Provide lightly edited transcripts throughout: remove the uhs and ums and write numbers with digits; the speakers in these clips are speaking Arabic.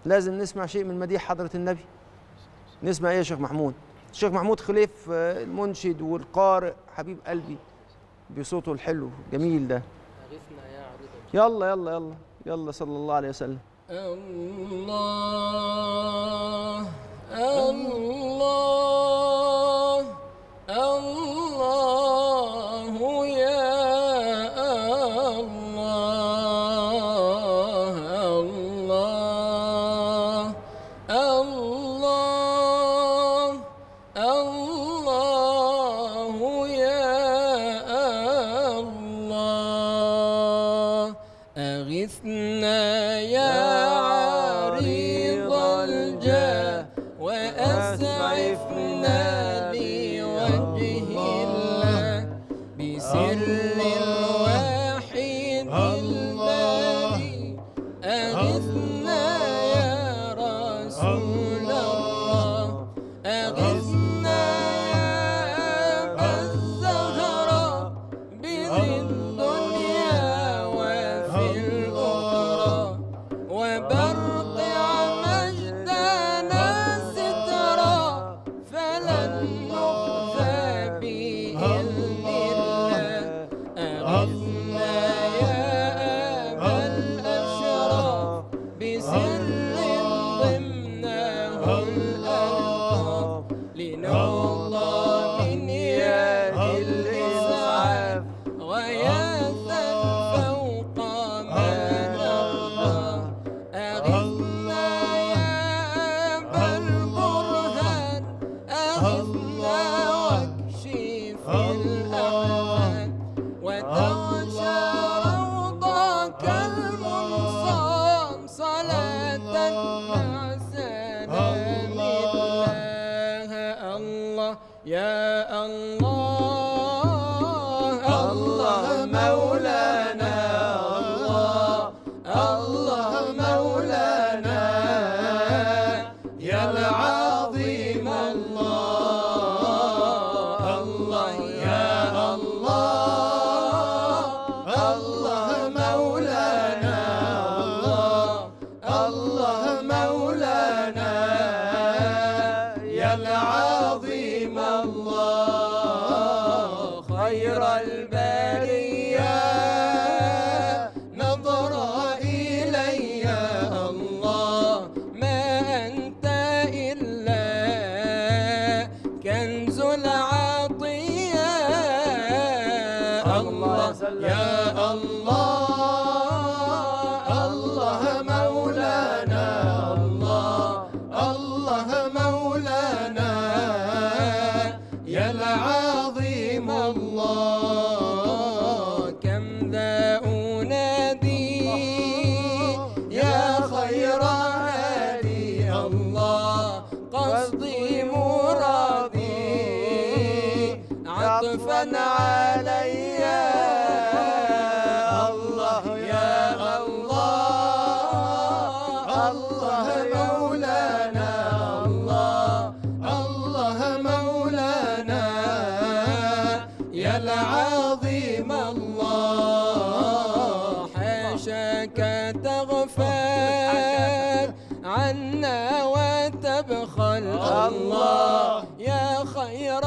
لازم نسمع شيء من مديح حضرة النبي. نسمع ايه يا شيخ محمود؟ الشيخ محمود خليف المنشد والقارئ حبيب قلبي بصوته الحلو الجميل ده. أغثنا يا عريض. يلا يلا يلا يلا صلى الله عليه وسلم. الله الله الله يا الله الله الله الله يا الله أغثنا يا عريض الجاه وأسعفنا لوجه الله بسر الواحد الباري أغثنا يا رسول الله أغثنا يا أبا الزهراء بذي الدنيا وفي الأخرى وبرقع مجدنا سترا فلن نخفى بإذن الله أغثنا يا أبا الأشراف بسر ضمنه الألقاب لنرضى من يد الإسعاف غياثا فوق ما نرضى أغثنا يا أبا البرهان أغثنا واكشف الأحزان وتغشى روضك المنصام صلاة مع سلام الله الله يا الله الله مولانا الله الله مولانا يا العظيم الله الله يا الله الله مولانا الله الله مولانا يا العظيم الله خير البرية نظر إلي الله ما أنت إلا كنز العطية الله يا الله الله مولانا الله الله مولانا يا العظيم الله كم ذا أنادي يا خير هادي الله قصدي مرادي عطفا علي الله يا الله الله مولانا الله الله مولانا يا العظيم الله حاشاك تغفل عنا وتبخل الله يا خير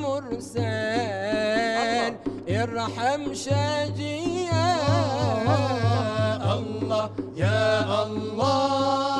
مرسل ارحم شاجيا الله يا الله